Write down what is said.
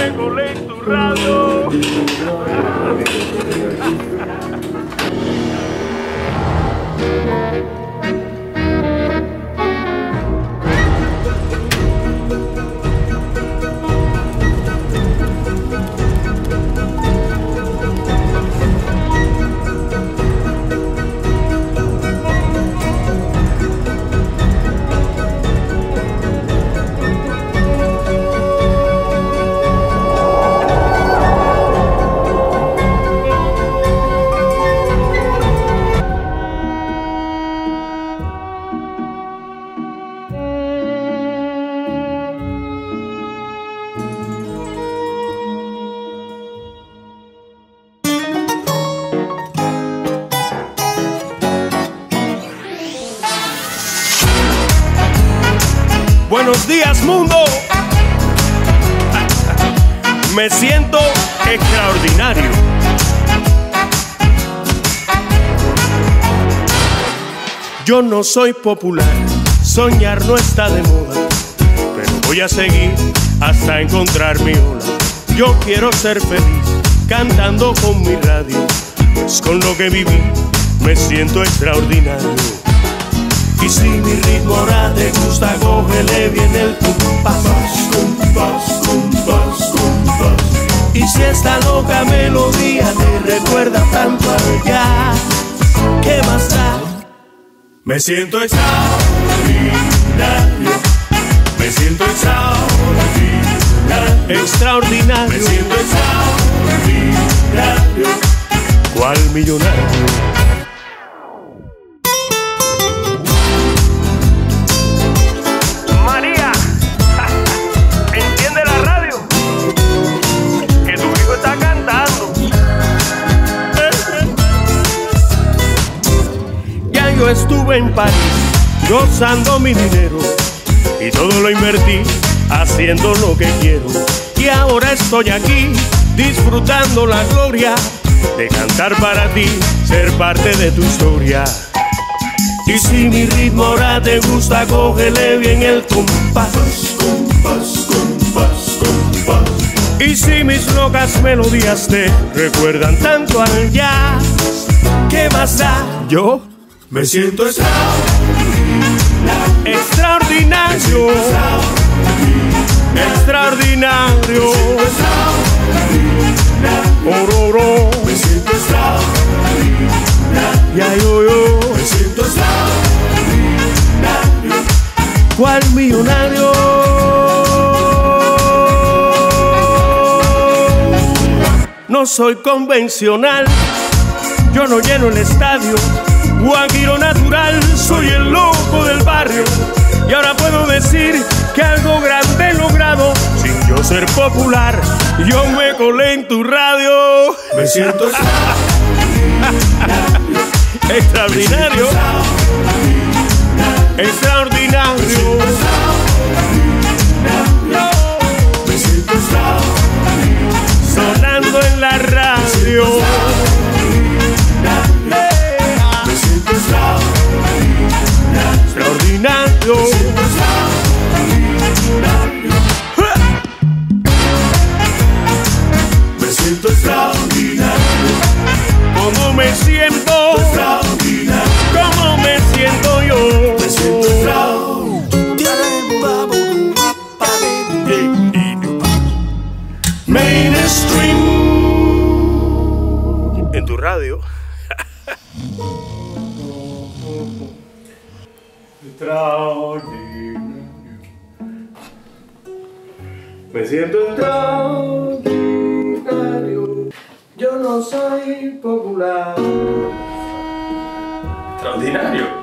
me colé en tu radio. Buenos días, mundo. Me siento extraordinario. Yo no soy popular, soñar no está de moda, pero voy a seguir hasta encontrar mi ola. Yo quiero ser feliz cantando con mi radio, pues con lo que viví me siento extraordinario. Y si mi ritmo ahora te gusta, cógele bien el compás, compás, compás, compás. Y si esta loca melodía te recuerda tanto allá, ¿qué más da? Me siento extraordinario, me siento extraordinario, extraordinario, me siento extraordinario, ¿cuál millonario? Yo estuve en París gozando mi dinero y todo lo invertí haciendo lo que quiero. Y ahora estoy aquí disfrutando la gloria de cantar para ti, ser parte de tu historia. Y si mi ritmo ahora te gusta, cógele bien el compás, compás, compás, compás. Y si mis locas melodías te recuerdan tanto al jazz, ¿qué más da? Yo me siento extraordinario, extraordinario, extraordinario, ororo, me siento extraordinario, ya yo, me siento extraordinario, ¿cuál millonario? No soy convencional, yo no lleno el estadio, guajiro natural, soy el loco del barrio. Y ahora puedo decir que algo grande he logrado sin yo ser popular. Yo me colé en tu radio. Me siento extraordinario, extraordinario, me siento sonando en la radio. Extraordinario, me siento extraordinario. ¿Cómo me siento? Extraordinario. ¿Cómo me siento yo? Me siento extraordinario. Mainstream en tu radio. Extraordinario. Me siento extraordinario. Yo no soy popular. Extraordinario.